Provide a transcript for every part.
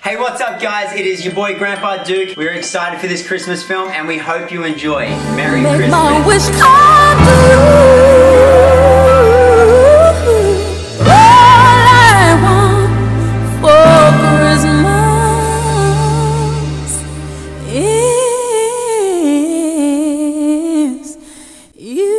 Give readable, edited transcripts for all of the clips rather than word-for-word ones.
Hey, what's up guys? It is your boy Grandpa Duke. We're excited for this Christmas film and we hope you enjoy. Merry Christmas. Make my wish come true. All I want for Christmas is you.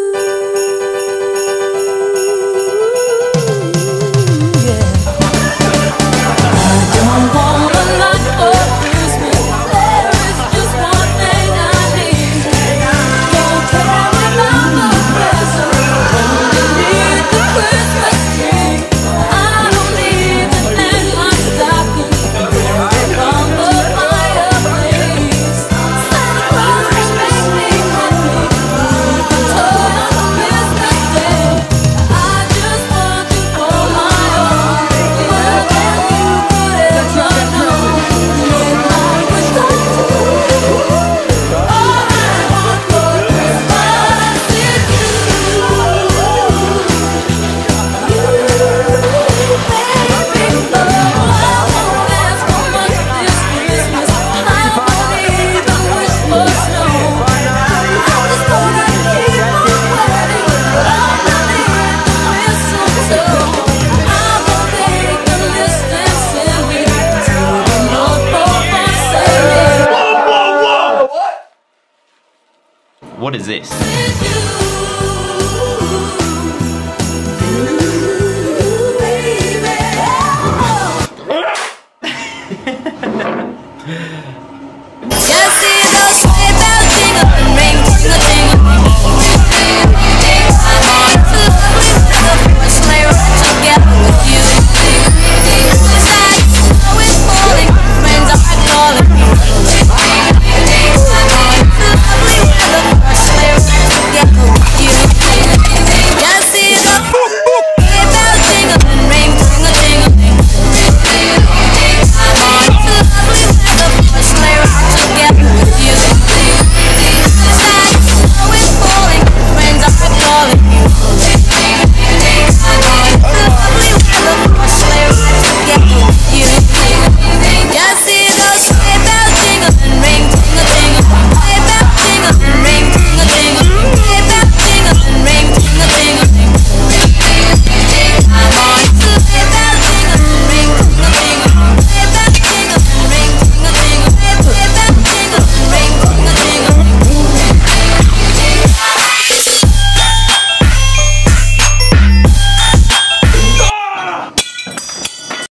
What is this?